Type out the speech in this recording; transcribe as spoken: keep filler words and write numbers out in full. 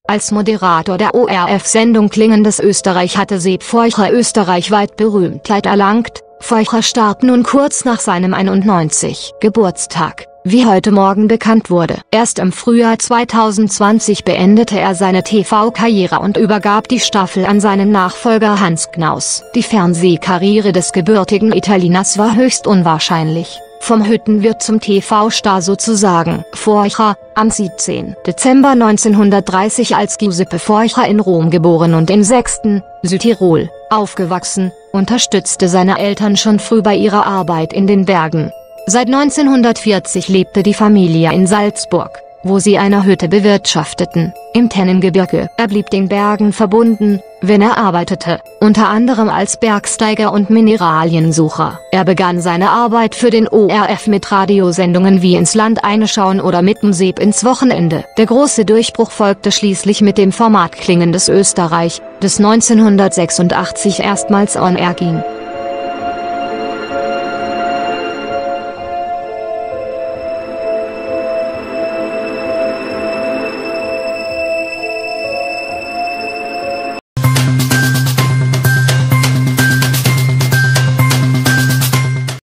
Als Moderator der O R F-Sendung Klingendes Österreich hatte Sepp Feucher österreichweit Berühmtheit erlangt. Feucher starb nun kurz nach seinem einundneunzigsten Geburtstag, wie heute Morgen bekannt wurde. Erst im Frühjahr zweitausendzwanzig beendete er seine T V-Karriere und übergab die Staffel an seinen Nachfolger Hans Knaus. Die Fernsehkarriere des gebürtigen Italieners war höchst unwahrscheinlich. Vom Hüttenwirt zum T V-Star sozusagen. Feucher, am siebzehnten Dezember neunzehnhundertdreißig als Giuseppe Feucher in Rom geboren und in Sexten, Südtirol, aufgewachsen, unterstützte seine Eltern schon früh bei ihrer Arbeit in den Bergen. Seit neunzehnhundertvierzig lebte die Familie in Salzburg, wo sie eine Hütte bewirtschafteten, im Tennengebirge. Er blieb den Bergen verbunden, wenn er arbeitete, unter anderem als Bergsteiger und Mineraliensucher. Er begann seine Arbeit für den O R F mit Radiosendungen wie Ins Land einschauen oder mit dem Sepp ins Wochenende. Der große Durchbruch folgte schließlich mit dem Format Klingendes Österreich, das neunzehnhundertsechsundachtzig erstmals on air ging.